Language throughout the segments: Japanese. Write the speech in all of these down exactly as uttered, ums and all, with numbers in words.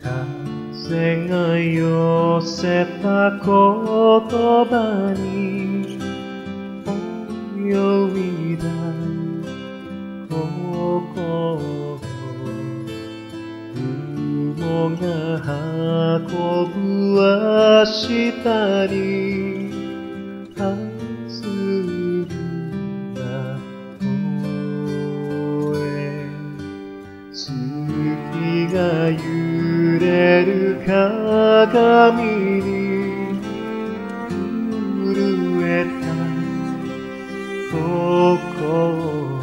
風が寄せた言葉に泳いだ心、雲が運ぶ明日に弾んだ声、月が揺れる鏡に震えた心、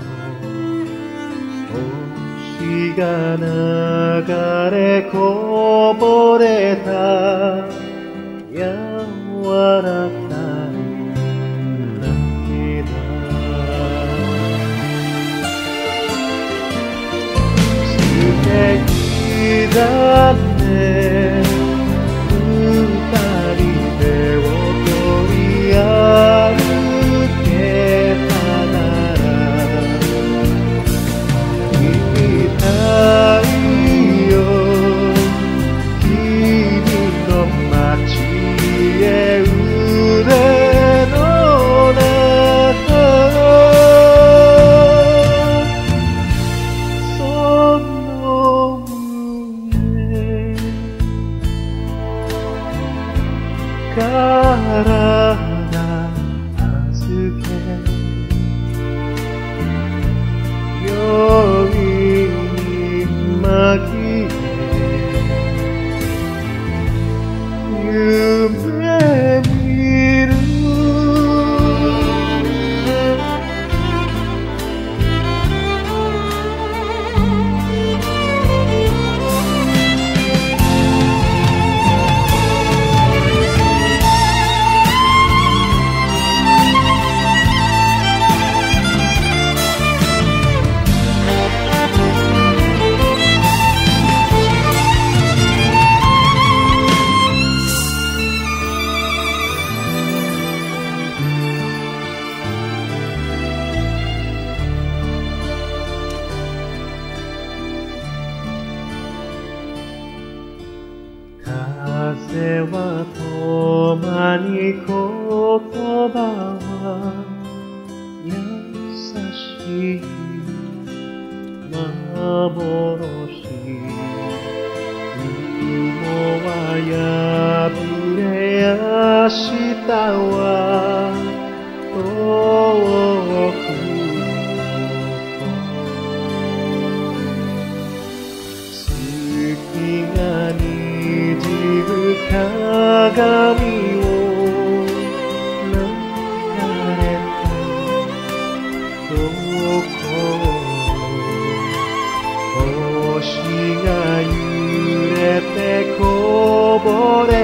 星が流れこぼれた柔らかい涙、素敵だね、二人手を取り歩けたなら言いたいよ、君の街へ腕の中、その胸から預け容易に紛れ夢見る、風はとまに言葉は優しい幻、雲は破れ明日は遠く月がにじむ鏡を流れた心、星が揺れてこぼれ